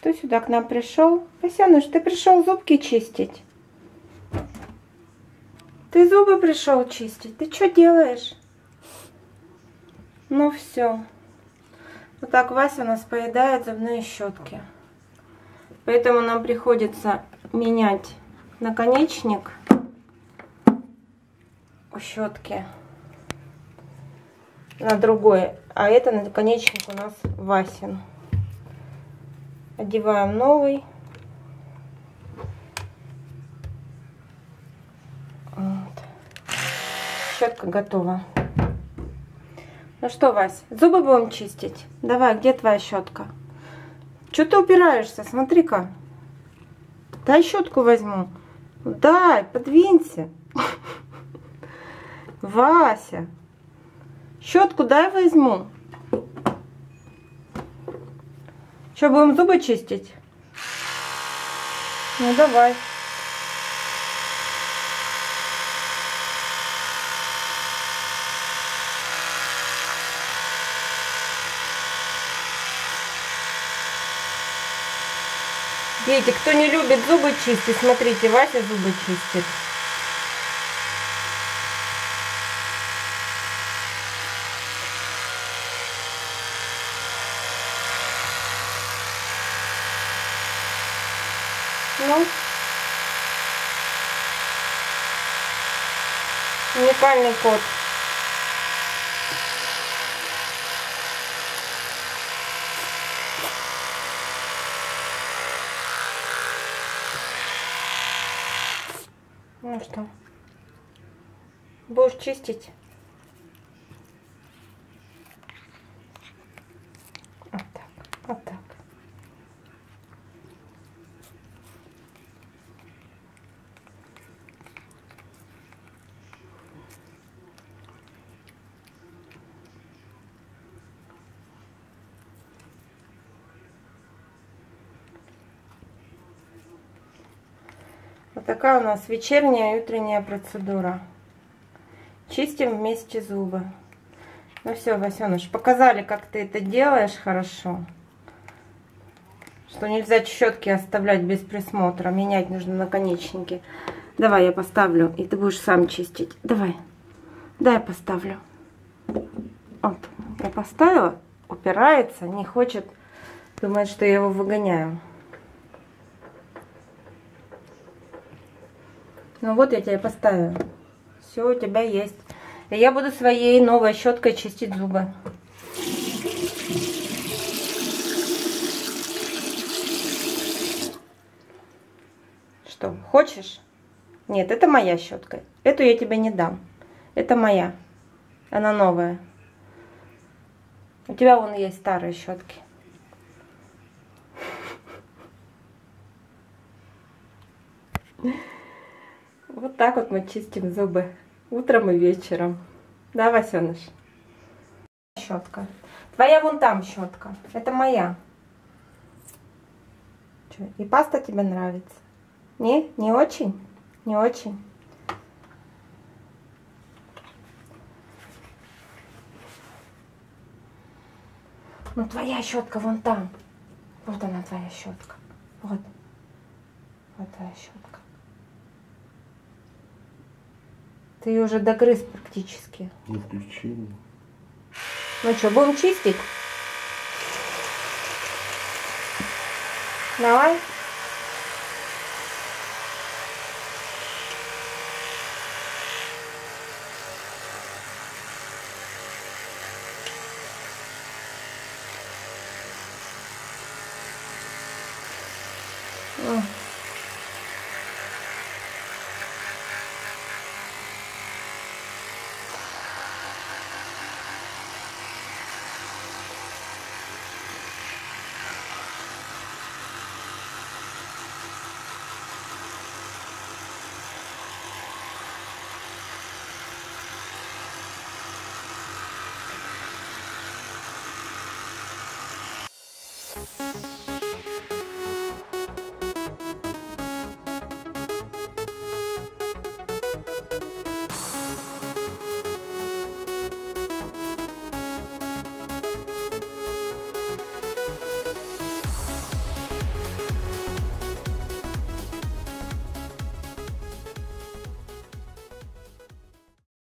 Кто сюда к нам пришел? Васяныш, ты пришел зубки чистить? Ты зубы пришел чистить? Ты что делаешь? Ну все. Вот так Вася у нас поедает зубные щетки. Поэтому нам приходится менять наконечник у щетки на другой. А это наконечник у нас Васин. Одеваем новый. Вот. Щетка готова. Ну что, Вась, зубы будем чистить? Давай, где твоя щетка? Что ты упираешься? Смотри-ка. Дай щетку возьму. Дай, подвинься. Вася. Щетку дай возьму. Что, будем зубы чистить? Ну, давай. Дети, кто не любит зубы чистить, смотрите, Вася зубы чистит. Ну, уникальный кот. Ну что, будешь чистить? Вот так, вот так. Вот такая у нас вечерняя и утренняя процедура. Чистим вместе зубы. Ну все, Васеныш, показали, как ты это делаешь хорошо. Что нельзя щетки оставлять без присмотра. Менять нужно наконечники. Давай я поставлю, и ты будешь сам чистить. Давай. Да, я поставлю. Вот, я поставила. Упирается, не хочет. Думает, что я его выгоняю. Ну вот я тебе поставила. Все у тебя есть. И я буду своей новой щеткой чистить зубы. Что, хочешь? Нет, это моя щетка. Эту я тебе не дам. Это моя. Она новая. У тебя вон есть старые щетки. Вот так вот мы чистим зубы утром и вечером. Да, Васеныш? Щетка. Твоя вон там щетка. Это моя. Че, и паста тебе нравится? Не? Не очень? Не очень? Ну, твоя щетка вон там. Вот она, твоя щетка. Вот. Вот твоя щетка. Ты ее уже догрыз практически. Не включили. Ну что, будем чистить? Давай. О.